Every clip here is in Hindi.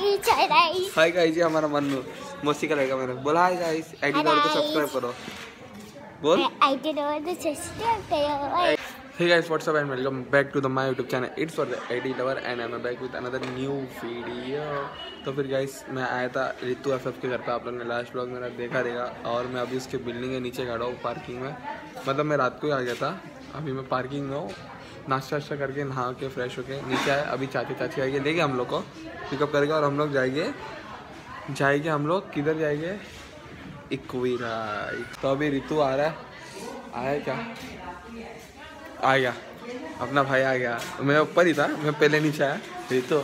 हाय गाइस, ये हमारा मन्नू मस्ती करेगा। मैंने बोला हाय गाइस, आईडी डाल के सब्सक्राइब करो। बोल आईडी डाल के सब्सक्राइब करो। Hey guys, what's up and welcome back to my YouTube channel. It's for the ID lover and I'm back with another new video. तो फिर guys, मैं आया था रितु FF के घर पे। आप लोगों ने लास्ट ब्लॉग मेरा देखा रहेगा। और मैं अभी उसके बिल्डिंग के नीचे खड़ा हूँ पार्किंग में। मतलब मैं रात को ही आ गया था, अभी मैं पार्किंग में हूँ। नाश्ता वाश्ता करके नहा के फ्रेश होके नीचे आए। अभी चाची चाची आएंगे, लेके हम लोग को पिकअप करेगा और हम लोग जाएंगे हम लोग किधर जाएंगे, इक्वीरा। तो अभी रितु आ रहा है, आया क्या आ गया, अपना भाई आ गया। मैं ऊपर ही था, मैं पहले नीचे आया। रितु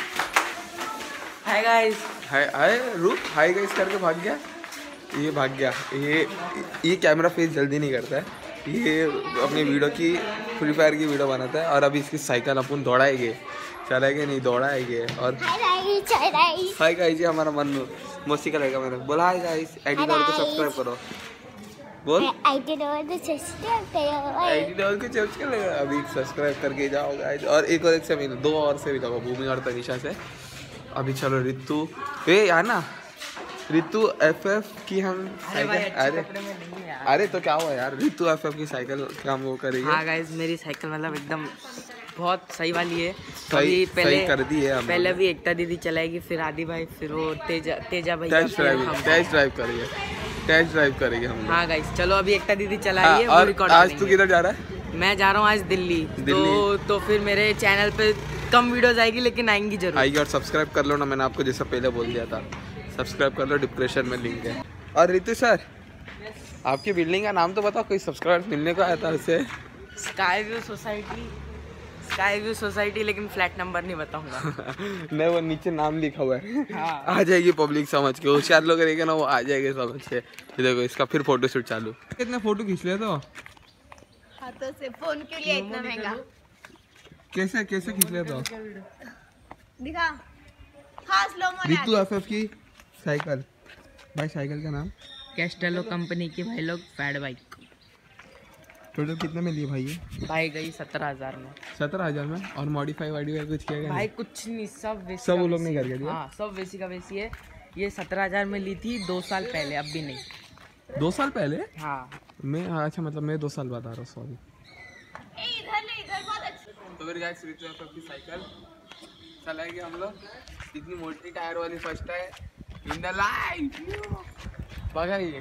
हाय गाइस, हाय रुक, हाय गाइस करके भाग गया। ये भाग गया। ये कैमरा फेस जल्दी नहीं करता है। ये अपनी वीडियो की फ्री फायर की वीडियो बनाता है। और अभी इसकी साइकिल अपन दौड़ाएंगे, चलाएंगे नहीं दौड़ाएंगे। और हाय गाइस, ये हमारा मन्नू मस्ती करेगा। मैंने बोला हाय गाइस, आईडी डाल के सब्सक्राइब करो। बोल आईडी डाल के सब्सक्राइब करो। आईडी डाल के सब्सक्राइब करो। अभी सब्सक्राइब करके जाओ गाइस। और एक से मिले, दो और से भी जाओ, भूमि और तनिषा से। अभी चलो रितु, यार ना रितु FF की हम साइकिल, अरे तो क्या हुआ यार, रितु FF की साइकिल काम वो करेगी। हाँ गाइस, मेरी साइकिल मतलब एकदम बहुत सही वाली है। सही कर दी है। पहले भी एकता दीदी चलाएगी, फिर आदि भाई, फिर वो तेजा भाई टेस्ट ड्राइव करेंगे हम। हाँ गाइस, चलो अभी एकता दीदी चलाई है। और आज तू किधर जा रहा है? मैं जा रहा हूँ आज दिल्ली। तो फिर मेरे चैनल पे कम वीडियोस आएगी, लेकिन आएंगी जरूर। आएगी। और सब्सक्राइब कर लो ना, मैंने आपको जैसा पहले बोल दिया था, सब्सक्राइब कर लो, डिस्क्रिप्शन में लिंक है। और रितु सर, आपकी बिल्डिंग का नाम तो बताओ, कोई सब्सक्राइबर मिलने को आया था उससे। स्काई व्यू सोसाइटी, लेकिन फ्लैट नंबर नहीं बताऊंगा। नहीं, वो नीचे नाम लिखा हुआ है। हाँ। आ जाएगी पब्लिक समझ के, होशियार लोग रहेंगे ना, वो आ जाएंगे समझ के। ये देखो, इसका फिर फोटो शूट चालू। कितने फोटो खींच लिया तो हाथों से, फोन के लिए इतना महंगा। कैसे खींच लिया तो दिखा। हाँ, स्लो मोशन। रितु FF की साइकिल। भाई साइकिल का नाम कैस्टेलो कंपनी की भाई लोग, फैड बाइक। टोटल कितने में लिए भाई ये? भाई गई 17,000 में। 17,000 में। और मॉडिफाई कुछ किया गया? भाई कुछ नहीं, सब वो लोग नहीं करके दिया। हाँ, सब वैसी का वैसी है। ये 17,000 में ली थी 2 साल पहले, अब भी नहीं। 2 साल पहले? हाँ मैं, अच्छा मतलब मैं 2 साल बाद आ रहा हूँ, सॉरी। तो फिर गाइस, रितु FF की साइकिल चलाएंगे हम लोग। इतनी मोटी टायर वाली फर्स्ट है इन द लाइफ। बघाइए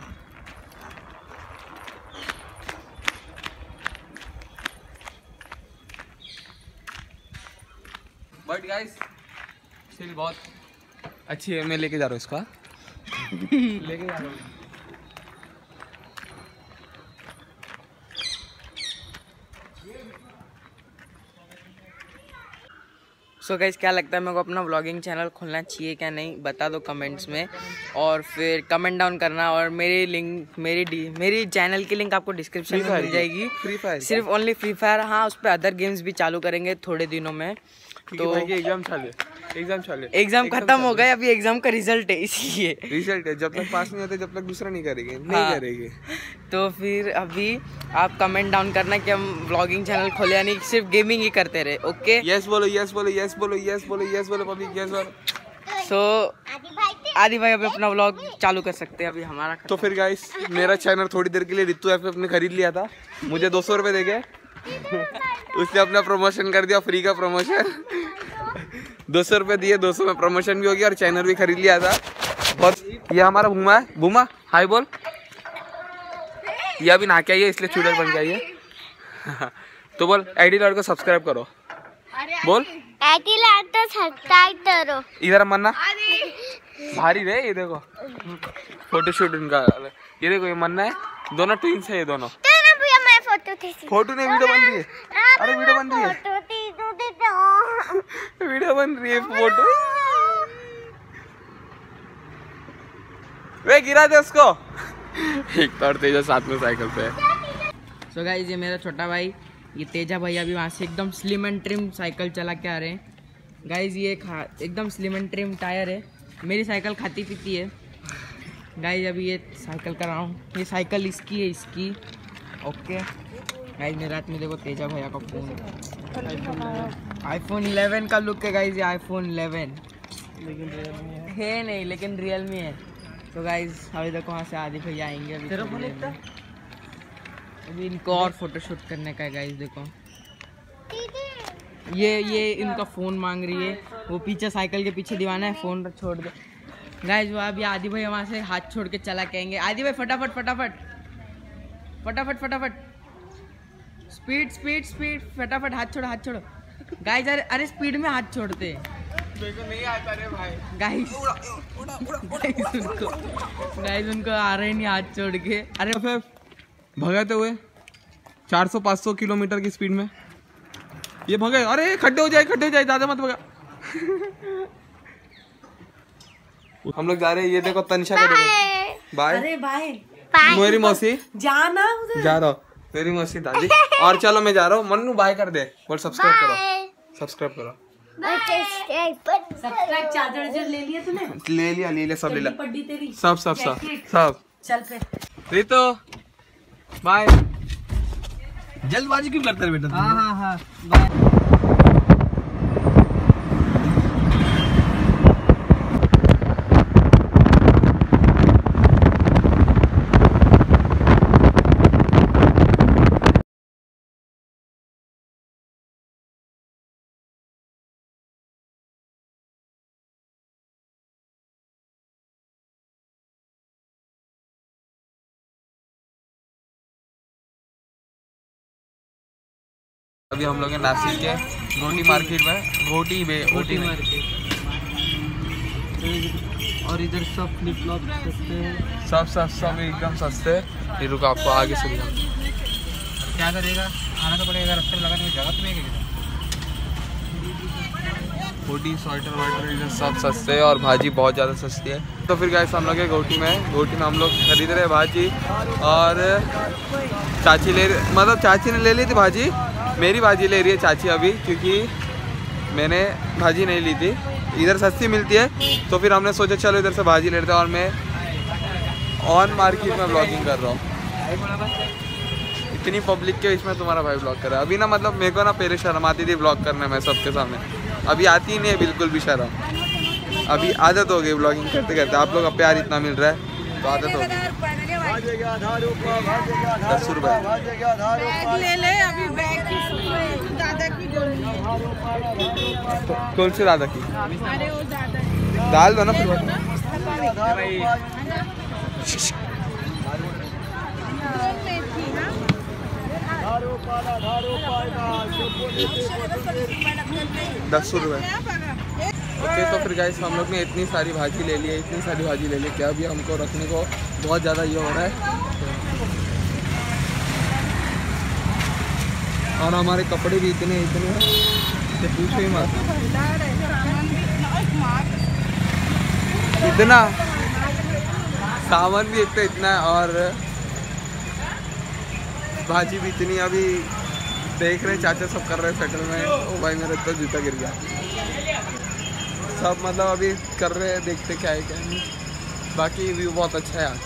बट गाइस स्टिल बहुत अच्छी है। मैं लेके जा रहा हूँ इसका। लेके जा रहा हूँ। सो गाइस, क्या लगता है मेरे को अपना व्लॉगिंग चैनल खोलना चाहिए क्या नहीं, बता दो कमेंट्स में। और फिर कमेंट डाउन करना। और मेरी चैनल की लिंक आपको डिस्क्रिप्शन में मिल जाएगी। फ्री फायर, सिर्फ ओनली फ्री फायर। हाँ, उस पर अदर गेम्स भी चालू करेंगे थोड़े दिनों में। तो एग्जाम खत्म हो गए, अभी एग्जाम का रिजल्ट है, इसलिए रिजल्ट है। जब तक पास नहीं होते, जब तक दूसरा नहीं करेंगे। तो फिर अभी आप कमेंट डाउन करना कि हम व्लॉगिंग चैनल खोले या नहीं, सिर्फ गेमिंग ही करते रहे। ओके, यस बोलो पब्लिक, यस बोलो। सो आदि भाई अभी अपना व्लॉग चालू कर सकते हैं। अभी हमारा तो फिर गाइस, मेरा चैनल थोड़ी देर के लिए रितु FF ने खरीद लिया था। मुझे 200 रुपये दे गए। उसने अपना प्रमोशन कर दिया, फ्री का प्रमोशन। 200 रुपये दिए, 200 में प्रमोशन भी हो गया और चैनल भी खरीद लिया था। बहुत। ये हमारा भूमा है। भूमा हाय बोल। ये अभी नहा के आई है, इसलिए चूड़र बन के आई है। तो बोल आईडी डाल को सब्सक्राइब करो। बोल आईडी डाल के सब्सक्राइब करो। इधर मन्ना भारी रे। ये देखो फोटो शूट इनका। ये देखो, ये मन्ना है, दोनों ट्विंस है ये दोनों। फोटो नहीं, वीडियो बन रही है। अरे वीडियो बन रही है, वीडियो बन रही है। फोटो वे गिरा दे उसको। एक तो तेजा साथ में साइकिल पे। सो गाइस, ये मेरा छोटा भाई, ये तेजा भैया भी वहाँ से एकदम स्लिम एंड ट्रिम साइकिल चला के आ रहे हैं। गाइस, ये एकदम स्लिम एंड ट्रिम टायर है। मेरी साइकिल खाती पीती है। गाइस, अभी ये साइकिल कर रहा हूँ। ये साइकिल इसकी है, इसकी। ओके गाइस, मेरे रात में देखो तेजा भैया का फोन, iPhone 11 का लुक है गाइस। ये iPhone 11 है नहीं, लेकिन रियल मी है। तो गाइज अभी देखो वहाँ से आदि भैया आएंगे अभी इनको और फोटोशूट करने का है। गाइज देखो ये इनका फ़ोन मांग रही है, वो पीछे साइकिल के पीछे दीवाना है, फ़ोन छोड़ दे। गाइज वो अभी आदि भाई वहाँ से हाथ छोड़ के चला के आएंगे। आदि भाई फटाफट फटाफट फटाफट फटाफट, स्पीड स्पीड स्पीड, फटाफट हाथ छोड़ो हाथ छोड़ो। गाइज अरे स्पीड में हाथ छोड़ते नहीं आता रे भाई। गाइज उनको आ रहे नहीं हाथ छोड़ के। अरे फिर भगाते हुए 400-500 किलोमीटर की स्पीड में ये भगे। अरे खड्डे हो जाए ज्यादा मत भगा। हम लोग जा रहे हैं, ये देखो तनिषा का बाय। अरे बाय मेरी मौसी जाना जा रहा हूँ, मेरी मौसी दादी। और चलो मैं जा रहा हूँ, मन्नू बाय कर दे, बोल सब्सक्राइब करो, सब्सक्राइब करो। सब्सक्राइब चार्जर ले लिया तूने? ले लिया सब ले लिया, तेरी सब चल फिर रितो बाय। जल्दबाजी क्यों करते है बेटा? हाँ बाय। अभी हम लोग हैं नासिक के घोटी मार्केट में, घोटी मार्केट। और इधर सब फ्लिप फ्लॉप सस्ते हैं, सब एकदम सस्ते। ये रुको आपको आगे से दिखाऊं। क्या करेगा, आना तो पड़ेगा, रास्ते में लगा नहीं जगह तो नहीं है। घोटी स्वेटर वाइटर इधर सब सस्ते हैं और भाजी बहुत ज़्यादा सस्ती है। तो फिर गाइस हम लोग घोटी में हम लोग खरीद रहे हैं भाजी। और चाची चाची ने ले ली थी भाजी, मेरी भाजी ले रही है चाची अभी, क्योंकि मैंने भाजी नहीं ली थी। इधर सस्ती मिलती है तो फिर हमने सोचा चलो इधर से भाजी ले लेते हैं। और मैं ऑन मार्केट में ब्लॉगिंग कर रहा हूँ, इतनी पब्लिक के इसमें तुम्हारा भाई ब्लॉग कर रहा है। अभी ना मतलब मेरे को ना पहले शर्म आती थी ब्लॉग करने में सबके सामने, अभी आती ही नहीं है बिल्कुल भी शर्म। अभी आदत हो गई ब्लॉगिंग करते करते, आप लोग का प्यार इतना मिल रहा है तो आदत हो गई। 10 रुपये ले ले अभी बैग की दादा की कौन सी दादा की? अरे वो दादा दाल दो ना फिर। ₹10। ओके तो फिर गाइस हम लोग ने इतनी सारी भाजी ले ली है, कि अभी हमको रखने को बहुत ज़्यादा ये हो रहा है। और हमारे कपड़े भी इतने हैं कि पूछो ही मत। इतना सामान भी एक तो इतना है और भाजी भी इतनी। अभी देख रहे चाचा सब कर रहे सेटलमेंट। ओ भाई मेरा तो जूता गिर गया। सब मतलब अभी कर रहे हैं, देखते क्या है क्या नहीं। बाकी व्यू बहुत अच्छा है यहाँ।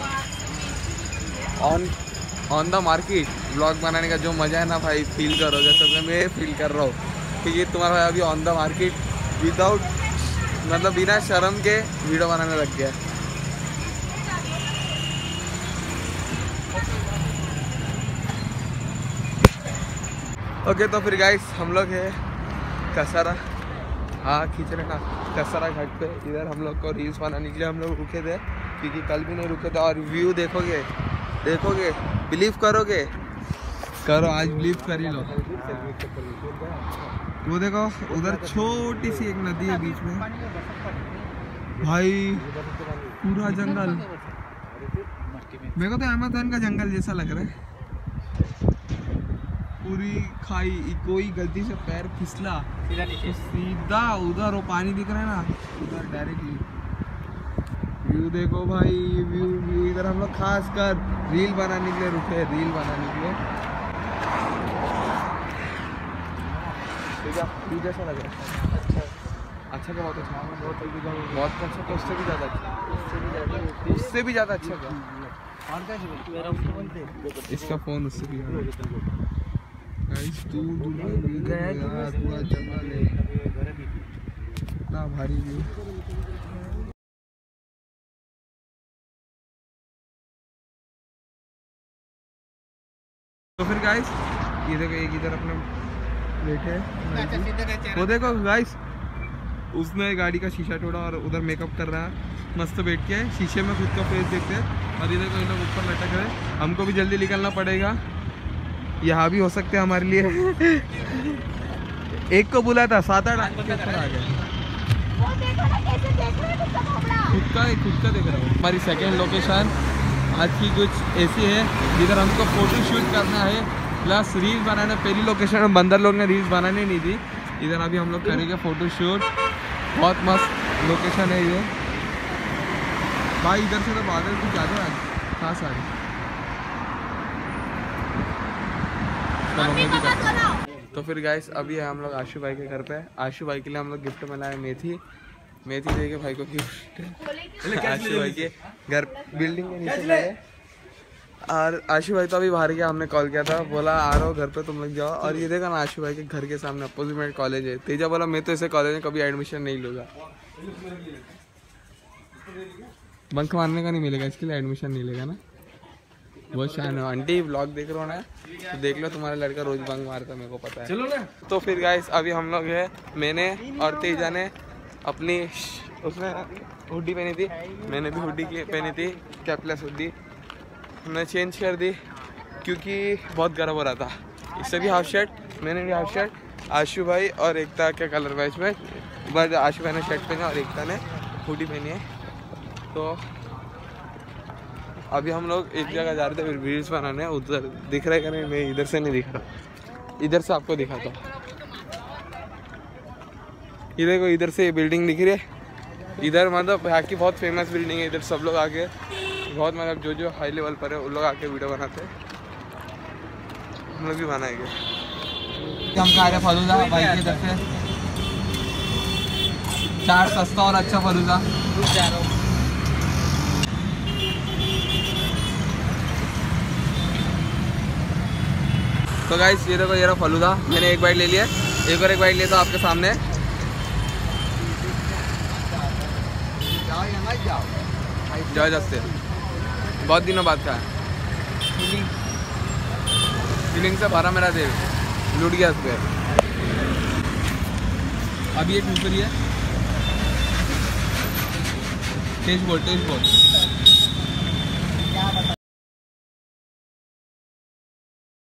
ऑन द मार्केट ब्लॉग बनाने का जो मज़ा है ना भाई, फील करोगे सब। मैं फील कर रहा हूँ क्योंकि तुम्हारा भाई अभी ऑन द मार्केट विदाउट मतलब बिना शर्म के वीडियो बनाने लग गया है। ओके तो फिर गाइस हम लोग है कसारा, हाँ खींच रहे ना कसारा घाट पे। इधर हम लोग को रील्स बनाने के लिए हम लोग रुके थे, क्योंकि कल भी नहीं रुके थे। और व्यू देखोगे बिलीव करोगे, करो आज बिलीव कर ही लो। वो देखो उधर छोटी सी एक नदी है बीच में भाई, पूरा जंगल। मेरे को तो अमेज़न का जंगल जैसा लग रहा है। पूरी खाई, कोई गलती से पैर फिसला तो सीधा उधर वो पानी दिख रहा है ना, उधर डायरेक्टली। व्यू देखो भाई, व्यू इधर हम लोग खास कर रील बनाने के लिए रुके, रील बनाने के लिए। व्यू कैसा लग रहा है? अच्छा क्या? बहुत अच्छा, बहुत अच्छा। तो उससे भी ज़्यादा अच्छा, उससे भी ज़्यादा अच्छा क्या? इसका फ़ोन उससे भी पूरा जंगल है। कितना भारी व्यू। तो फिर गाइस ये देखो एक इधर अपने बैठे हैं, वो देखो गाइस उसने गाड़ी का शीशा तोड़ा और उधर मेकअप कर रहा है मस्त बैठ के, शीशे में खुद का फेस देखते हैं। और इधर कोई लोग ऊपर लटक रहे, हमको भी जल्दी निकलना पड़ेगा, यहाँ भी हो सकते हैं हमारे लिए। एक को बुला था 7-8 के ऊपर आ गए। खुद का देख रहा हूँ। हमारी सेकेंड लोकेशन आज की कुछ ऐसी है जिधर हमको फोटो शूट करना है प्लस रील्स बनाना। पहली लोकेशन में बंदर लोग ने रील्स बनाने नहीं दी, इधर अभी हम लोग करेंगे फोटो शूट। बहुत मस्त लोकेशन है ये भाई। इधर से तो बादल कुछ ज़्यादा खास सारे। तो फिर गाइस अभी है हम लोग आशु भाई के घर पे। आशु भाई के लिए हम लोग गिफ्ट में लाए मेथी देके भाई को गिफ्ट। आशु भाई के घर बिल्डिंग के नीचे गए और आशु भाई तो अभी बाहर गया, हमने कॉल किया था, बोला आ रहा हो घर पे तुम लोग जाओ। और ये देखा ना आशु भाई के घर के सामने अपोजिट में कॉलेज है। तेजा बोला मैं तो ऐसे कॉलेज में कभी एडमिशन नहीं लूँगा, बंक मारने का नहीं मिलेगा, इसके लिए एडमिशन नहीं लेगा ना। बहुत शान है आंटी, व्लॉग देख रहे हो ना तो देख लो, तुम्हारा लड़का रोज बंक मारता है, मेरे को पता है। चलो ना। तो फिर गाइस अभी हम लोग है, मैंने और तेजा ने अपनी उसने हुडी पहनी थी, मैंने भी हुडी पहनी थी, कैपलेस हुडी हमने चेंज कर दी क्योंकि बहुत गर्म हो रहा था। इससे भी हाफ शर्ट, मैंने भी हाफ शर्ट, आशु भाई और एकता के कलर वाइज में, बस आशु भाई ने शर्ट पहना और एकता ने हुडी पहनी है। तो अभी हम लोग एक जगह जा रहे थे रील्स बनाने, उधर दिख रहा है कि नहीं, मैं इधर से नहीं दिख रहा, इधर से आपको दिखाता हूँ। इधर को इधर से ये बिल्डिंग दिख रही है, इधर मतलब यहाँ की बहुत फेमस बिल्डिंग है। इधर सब लोग आके बहुत मतलब जो हाई लेवल पर है उन लोग आके वीडियो बनाते हैं, हम लोग भी बनाएंगे। हम खा रहे फलूदा भाई की तरफ से, चाट सस्ता और अच्छा फलूदा। तो गाइस ये देखो ये रहा फलूदा, मैंने एक बाइट ले लिया, एक और एक बाइट लिया था आपके सामने। जाओ जाते बहुत दिनों बाद का है, फीलिंग से भरा मेरा दिल, लूट गया उस पर। अभी एक ऊपरी है, टेस्ट बोल